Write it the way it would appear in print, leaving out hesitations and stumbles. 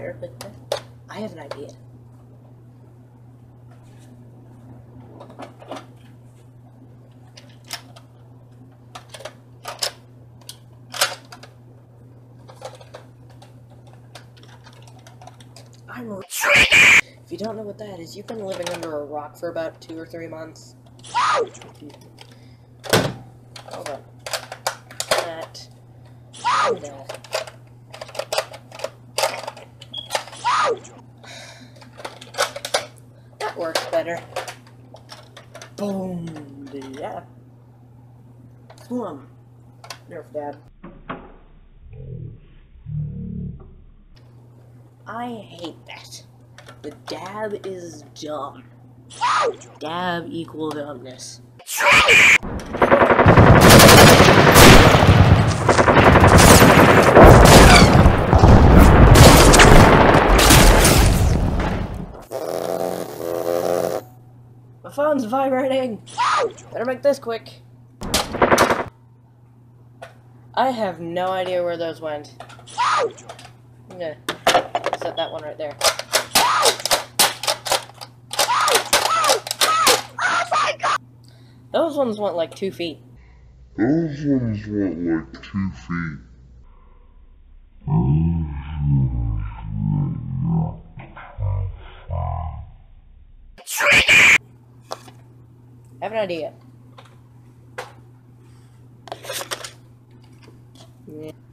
better, but I have an idea. If you don't know what that is, you've been living under a rock for about 2 or 3 months. Hold on. That. And that. That works better. Boom. Yeah. Boom. Nerf dab. I hate that. The dab is dumb. Dab equal dumbness. My phone's vibrating! Better make this quick. I have no idea where those went. I'm gonna set that one right there. Oh my God! Those ones went like 2 feet. Those ones went like 2 feet. I have an idea. Yeah.